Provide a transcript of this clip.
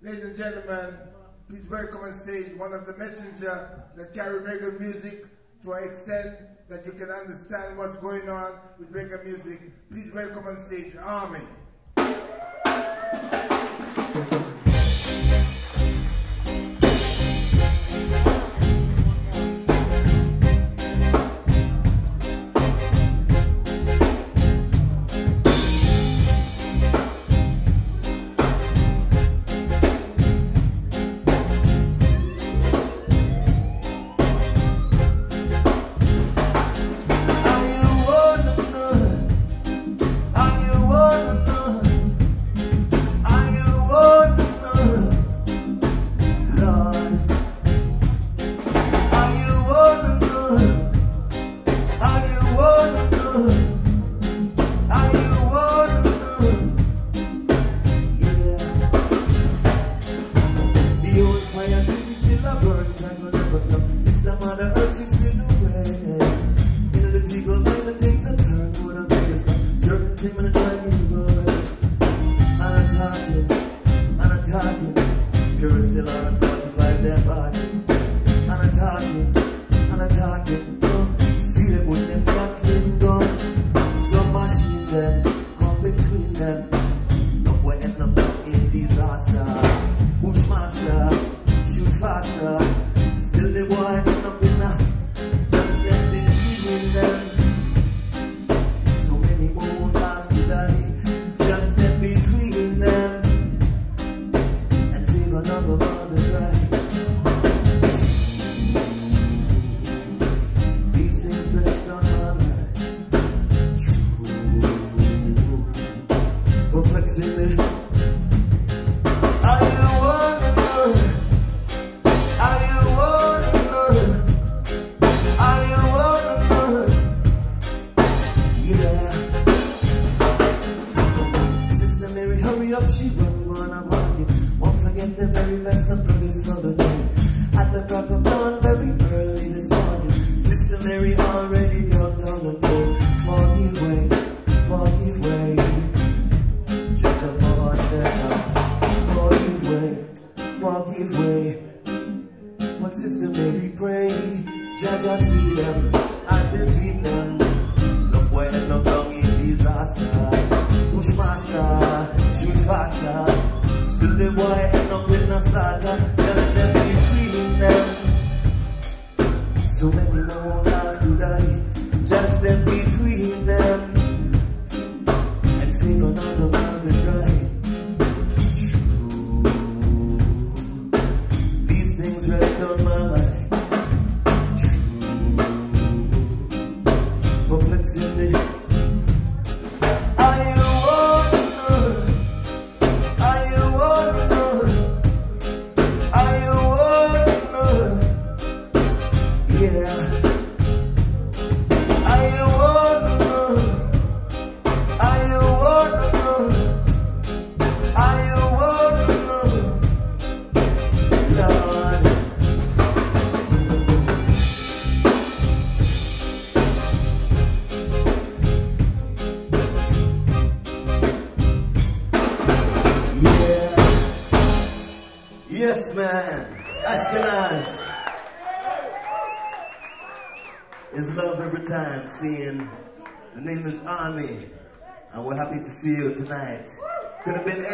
Ladies and gentlemen, please welcome on stage one of the messengers that carry reggae music to an extent that you can understand what's going on with reggae music. Please welcome on stage Army. Yes, man. Ashkenaz. It's love every time seeing. The name is Army, and we're happy to see you tonight. Could have been